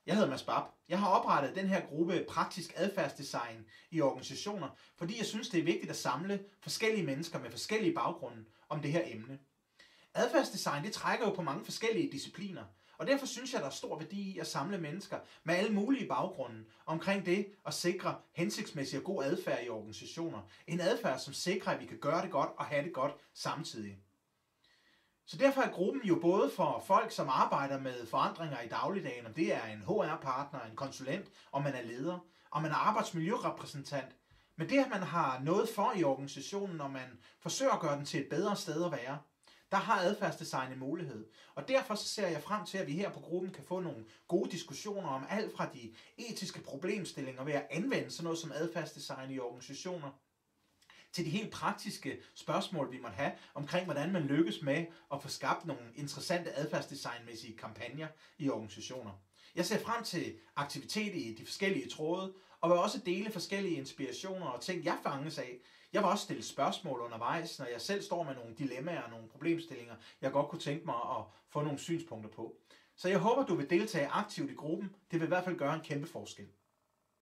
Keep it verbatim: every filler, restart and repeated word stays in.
Jeg hedder Mads Bab. Jeg har oprettet den her gruppe Praktisk Adfærdsdesign i organisationer, fordi jeg synes, det er vigtigt at samle forskellige mennesker med forskellige baggrunde om det her emne. Adfærdsdesign det trækker jo på mange forskellige discipliner, og derfor synes jeg, der er stor værdi i at samle mennesker med alle mulige baggrunde omkring det at sikre hensigtsmæssig og god adfærd i organisationer. En adfærd, som sikrer, at vi kan gøre det godt og have det godt samtidig. Så derfor er gruppen jo både for folk, som arbejder med forandringer i dagligdagen, om det er en H R-partner, en konsulent, om man er leder, om man er arbejdsmiljørepræsentant. Men det, at man har noget for i organisationen, og man forsøger at gøre den til et bedre sted at være, der har adfærdsdesign en mulighed. Og derfor så ser jeg frem til, at vi her på gruppen kan få nogle gode diskussioner om alt fra de etiske problemstillinger ved at anvende sådan noget som adfærdsdesign i organisationer, til de helt praktiske spørgsmål, vi måtte have omkring, hvordan man lykkes med at få skabt nogle interessante adfærdsdesignmæssige kampagner i organisationer. Jeg ser frem til aktivitet i de forskellige tråde, og vil også dele forskellige inspirationer og ting, jeg fanges af. Jeg vil også stille spørgsmål undervejs, når jeg selv står med nogle dilemmaer og nogle problemstillinger, jeg godt kunne tænke mig at få nogle synspunkter på. Så jeg håber, du vil deltage aktivt i gruppen. Det vil i hvert fald gøre en kæmpe forskel.